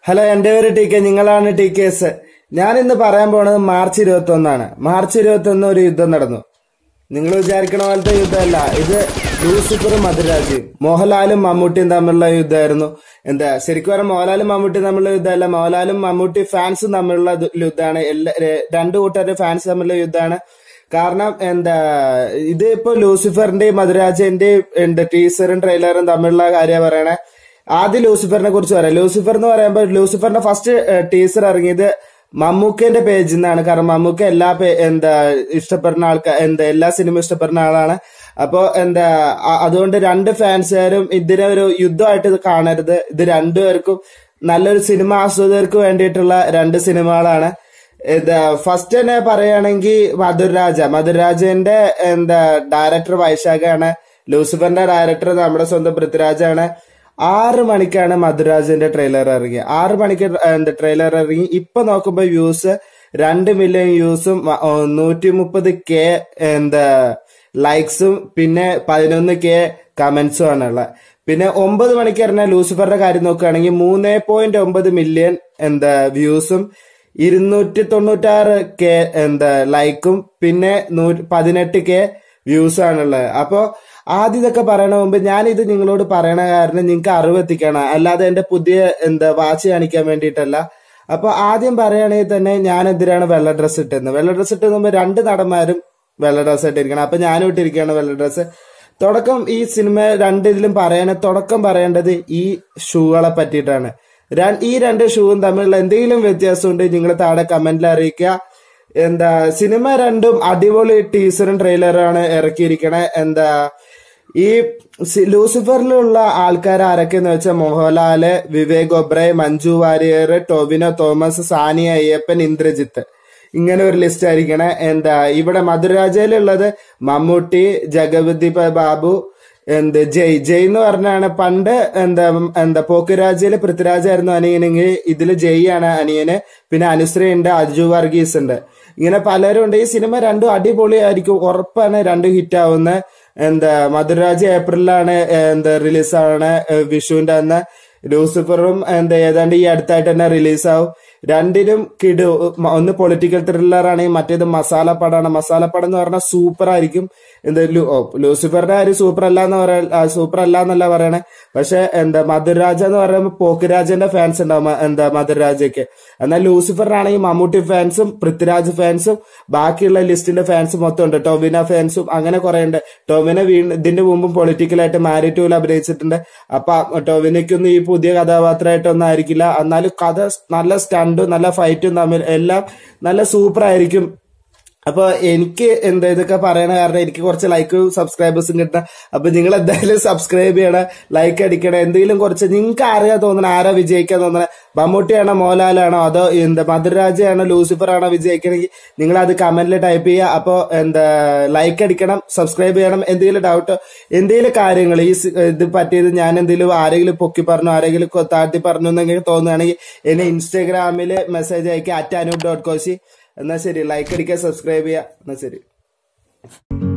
Hello, എന്റെ പേര് T K. നിങ്ങളാണ് ടി കെ എസ്. ഞാൻ ഇന്ന് പറയാൻ പോണത് മാർച്ച് 21 മാർച്ച് 21 ഒരു യുദ്ധം നടന്നു. നിങ്ങൾ വിചാരിക്കണ പോലത്തെ യുദ്ധമല്ല ഇത്. ലൂസിഫറും മധുരാജയും മോഹൻലാലും മമ്മൂട്ടിയും തമ്മിലുള്ള യുദ്ധമായിരുന്നു. ശരിക്കും പറഞ്ഞാൽ മോഹൻലാലും മമ്മൂട്ടിയും തമ്മിലുള്ള യുദ്ധമല്ല, മോഹൻലാലും മമ്മൂട്ടി ഫാൻസും തമ്മിലുള്ള യുദ്ധമാണ്. രണ്ടു കൂട്ടരുടെ ഫാൻസ് തമ്മിലുള്ള യുദ്ധമാണ്. കാരണം ഇത് ഇപ്പൊ ലൂസിഫറിന്റെയും മധുരാജന്റെയും ടീസറും ട്രെയിലറും തമ്മിലുള്ള കാര്യമാണ് പറയണേ. ആദ്യം ലൂസിഫറിനെ കുറിച്ച് പറയാം. ലൂസിഫർ എന്ന് പറയുമ്പോൾ ലൂസിഫറിന്റെ ഫസ്റ്റ് ടീസർ ഇറങ്ങിയത് മമ്മൂക്കന്റെ പേജിൽ നിന്നാണ്. കാരണം മമ്മൂക്ക ഇഷ്ടപ്പെടുന്ന ആൾക്കാർ എല്ലാ സിനിമ ഇഷ്ടപ്പെടുന്ന ആളാണ്. അപ്പോ അതുകൊണ്ട് രണ്ട് ഫാൻസുകാരും ഇതിനെ ഒരു യുദ്ധമായിട്ട് കാണരുത്. ഇത് രണ്ടുപേർക്കും നല്ലൊരു സിനിമ ആസ്വാദകർക്ക് വേണ്ടിയിട്ടുള്ള രണ്ട് സിനിമകളാണ്. ഫസ്റ്റ് തന്നെ പറയുകയാണെങ്കിൽ മധുരാജന്റെ ഡയറക്ടർ വൈശാഖാണ്. ലൂസിഫറിന്റെ ഡയറക്ടർ നമ്മുടെ സ്വന്തം പൃഥ്വിരാജാണ്. 6 മണിക്കാണ് മധുരാജന്റെ ട്രെയിലർ ഇറങ്ങി. 6 മണിക്ക് ട്രെയിലർ ഇറങ്ങി. ഇപ്പൊ നോക്കുമ്പോ വ്യൂസ് 2 മില്യൺ വ്യൂസും 130K ലൈക്സും പിന്നെ 11K കമന്റ്സും ആണുള്ളത്. പിന്നെ 9 മണിക്ക് ഇറങ്ങിയ ലൂസിഫറിന്റെ കാര്യം നോക്കുകയാണെങ്കിൽ 3.9 മില്യൺ വ്യൂസും 296K ലൈക്കും പിന്നെ 18K വ്യൂസ് ആണുള്ളത്. അപ്പോ ആദ്യം ഇതൊക്കെ പറയണ മുമ്പ് ഞാനിത് നിങ്ങളോട് പറയണ കാരണം നിങ്ങൾക്ക് അറിവ് എത്തിക്കണം, അല്ലാതെ എന്റെ പുതിയ വാച്ച് കാണിക്കാൻ വേണ്ടിയിട്ടല്ല. അപ്പൊ ആദ്യം പറയുകയാണെങ്കിൽ തന്നെ ഞാൻ എന്തിനാണ് വെള്ള ഡ്രസ്സ് ഇട്ടെന്ന്. വെള്ള ഡ്രസ്സ് ഇട്ടെന്ന് രണ്ട് നടന്മാരും വെള്ള ഡ്രസ്സ് ഇട്ടിരിക്കണം. അപ്പൊ ഞാനും ഇട്ടിരിക്കുകയാണ് വെള്ള ഡ്രസ്സ്. തുടക്കം ഈ സിനിമ രണ്ടിലും തുടക്കം പറയേണ്ടത് ഈ ഷൂകളെ പറ്റിയിട്ടാണ്. ഈ രണ്ട് ഷൂവും തമ്മിലുള്ള എന്തെങ്കിലും വ്യത്യാസം ഉണ്ടെങ്കിൽ നിങ്ങൾ താഴെ കമന്റിൽ അറിയിക്കുക. സിനിമ രണ്ടും അടിപൊളി ടീസറും ട്രെയിലറാണ് ഇറക്കിയിരിക്കണേ. ഈ ലൂസിഫറിലുള്ള ആൾക്കാർ ആരൊക്കെയെന്ന് വെച്ചാൽ മോഹൻലാല്, വിവേക് ഒബ്രായ്, മഞ്ജു വാര്യർ, ടൊവിനോ തോമസ്, സാനിയ അയ്യപ്പൻ, ഇന്ദ്രജിത്ത്, ഇങ്ങനെ ഒരു ലിസ്റ്റ് ആയിരിക്കണേ. ഇവിടെ മധുരാജയിലുള്ളത് മമ്മൂട്ടി, ജഗപതി ബാബു, ജയ് എന്ന് പറഞ്ഞാണ്. പണ്ട് പോക്കുരാജയില് പൃഥ്വിരാജായിരുന്നു അനിയനെങ്കിൽ ഇതില് ജയ് ആണ് അനിയന്. പിന്നെ അനുശ്രീ ഉണ്ട്, അജു വർഗീസ് ഉണ്ട്, ഇങ്ങനെ പലരും ഉണ്ട്. ഈ സിനിമ രണ്ടും അടിപൊളിയായിരിക്കും, ഉറപ്പാണ് രണ്ടും ഹിറ്റ് ആവുന്ന. മധുരാജ് ഏപ്രിലാണ് റിലീസാണ്, വിഷുവിന്റെ അന്ന്. ലൂസിഫറും ഏതാണ്ട് ഈ അടുത്തായിട്ട് തന്നെ റിലീസാവും. രണ്ടിനും ഒന്ന് പൊളിറ്റിക്കൽ ത്രില്ലർ ആണെങ്കിൽ മറ്റേത് മസാല പടമാണ്. മസാല പടം എന്ന് പറഞ്ഞാൽ സൂപ്പർ ആയിരിക്കും. ലൂസിഫറിന്റെ കാര്യം സൂപ്പർ അല്ല എന്നല്ല പറയണേ. പക്ഷെ മധുരാജ എന്ന് പറയുമ്പോൾ പോക്കുരാജന്റെ ഫാൻസ് ഉണ്ടാവും മധുരാജയ്ക്ക്. എന്നാൽ ലൂസിഫറിനാണെങ്കിൽ മമ്മൂട്ടി ഫാൻസും പൃഥ്വിരാജ് ഫാൻസും ബാക്കിയുള്ള ലിസ്റ്റിന്റെ ഫാൻസും മൊത്തം ഉണ്ട്. ടൊവിനോ ഫാൻസും അങ്ങനെ കുറെ ഉണ്ട്. ടൊവിനോ ഇതിന്റെ മുമ്പും പൊളിറ്റിക്കലായിട്ട് മാരിഡ് ടൂവിൽ അഭിനയിച്ചിട്ടുണ്ട്. അപ്പൊ ടൊവിനോയ്ക്കൊന്നും ഈ പുതിയ കഥാപാത്രമായിട്ടൊന്നും ആയിരിക്കില്ല. എന്നാലും കഥ നല്ല സ്റ്റണ്ടും നല്ല ഫൈറ്റും തമ്മിൽ എല്ലാം നല്ല സൂപ്പർ ആയിരിക്കും. അപ്പൊ എനിക്ക് ഇതൊക്കെ പറയണ കാരണം എനിക്ക് കുറച്ച് ലൈക്കും സബ്സ്ക്രൈബേഴ്സും കിട്ടണം. അപ്പൊ നിങ്ങൾ എന്തായാലും സബ്സ്ക്രൈബ് ചെയ്യണം, ലൈക്ക് അടിക്കണം. എന്തെങ്കിലും കുറച്ച് നിങ്ങൾക്ക് ആരാ തോന്നണം, ആരാ വിജയിക്കാൻ തോന്നണേ, മമ്മൂട്ടിയാണോ മോഹൻലാലാണോ അതോ മധുരാജയാണോ ലൂസിഫർ ആണോ വിജയിക്കണമെങ്കിൽ നിങ്ങൾ അത് കമന്റിൽ ടൈപ്പ് ചെയ്യുക. അപ്പൊ ലൈക്ക് അടിക്കണം, സബ്സ്ക്രൈബ് ചെയ്യണം. എന്തെങ്കിലും ഡൗട്ടോ എന്തെങ്കിലും കാര്യങ്ങൾ ഇത് പറ്റിയത് ഞാൻ എന്തെങ്കിലും ആരെങ്കിലും പൊക്കി പറഞ്ഞു, ആരെങ്കിലും താഴ്ത്തി പറഞ്ഞു എന്നെങ്കിലും തോന്നുകയാണെങ്കിൽ എന്നെ ഇൻസ്റ്റാഗ്രാമില് മെസ്സേജ് അയക്കുക @anoop.koshi. എന്നാ ശരി, ലൈക്ക് അടിക്കുക, സബ്സ്ക്രൈബ് ചെയ്യുക. എന്നാ ശരി.